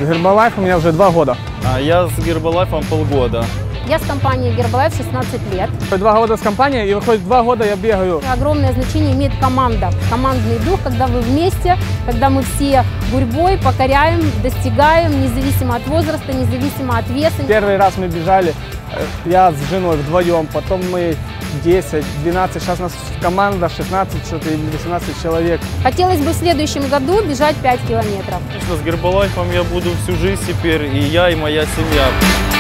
Herbalife у меня уже 2 года. А я с Гербалайфом полгода. Я с компанией Herbalife 16 лет. 2 года с компанией, и выходит 2 года я бегаю. Огромное значение имеет команда, командный дух, когда вы вместе, когда мы все гурьбой покоряем, достигаем, независимо от возраста, независимо от веса. Первый раз мы бежали, я с женой вдвоем, потом мы 10, 12, сейчас у нас команда 16 что-то или 18 человек. Хотелось бы в следующем году бежать 5 километров. С Гербалайфом я буду всю жизнь теперь, и я, и моя семья.